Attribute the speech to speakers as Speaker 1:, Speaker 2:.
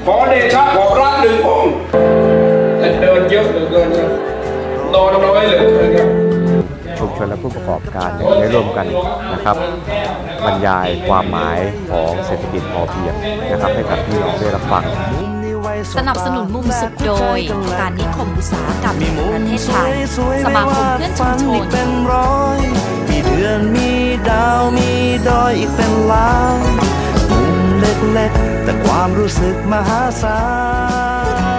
Speaker 1: ขอเดชะขอพระหนึ่งองค์แต่เดินเยอะเหลือเกินครับนอนน้อยเหลือเกินครับ
Speaker 2: ชุมชนและผู้ประกอบการได้ร่วมกันนะครับบรรยายความหมายของเศรษฐกิจพอเพียงนะครับให้กับพี่น้องได้รับฟัง
Speaker 3: สนับสนุนมุมสุขโดยการนิคมอุตสาหกรรมแห่งประเทศไทยสมาคมเพื่อนชุมชน
Speaker 4: มีเดือนมีดาวมีดอยอีกเป็นล้านมุมเล็กๆแต่ความรู้สึกมหาศาล